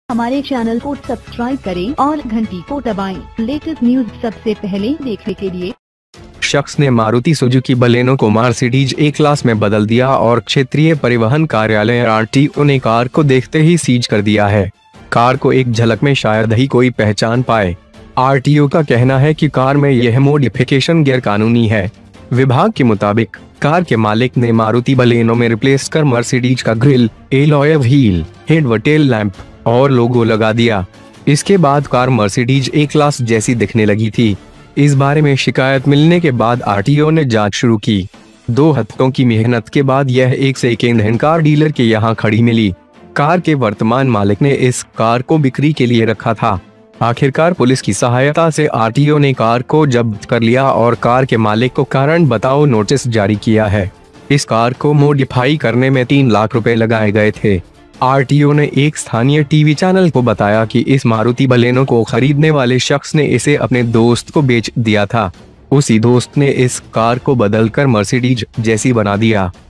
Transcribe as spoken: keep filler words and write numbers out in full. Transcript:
हमारे चैनल को सब्सक्राइब करें और घंटी को दबाएं। लेटेस्ट न्यूज सबसे पहले देखने के लिए। शख्स ने मारुति सुजुकी बलेनो को मर्सिडीज ए क्लास में बदल दिया और क्षेत्रीय परिवहन कार्यालय आर टी ओ ने कार को देखते ही सीज कर दिया है। कार को एक झलक में शायद ही कोई पहचान पाए। आर टी ओ का कहना है कि कार में यह मॉडिफिकेशन गैर कानूनी है। विभाग के मुताबिक कार के मालिक ने मारुति बलेनो में रिप्लेस कर मर्सिडीज का ग्रिल, एलॉय व्हील, हेड व टेल लैंप और लोगो लगा दिया। इसके बाद कार मर्सिडीज ए क्लास जैसी दिखने लगी थी। इस बारे में शिकायत मिलने के बाद आर टी ओ ने जांच शुरू की। दो हफ्तों की मेहनत के बाद यह एक सेकेंड हैंड कार डीलर के यहाँ खड़ी मिली। कार के वर्तमान मालिक ने इस कार को बिक्री के लिए रखा था। आखिरकार पुलिस की सहायता से आर टी ओ ने कार को जब्त कर लिया और कार के मालिक को कारण बताओ नोटिस जारी किया है। इस कार को मॉडिफाई करने में तीन लाख रुपए लगाए गए थे। आर टी ओ ने एक स्थानीय टीवी चैनल को बताया कि इस मारुति बलेनो को खरीदने वाले शख्स ने इसे अपने दोस्त को बेच दिया था। उसी दोस्त ने इस कार को बदलकर मर्सिडीज जैसी बना दिया।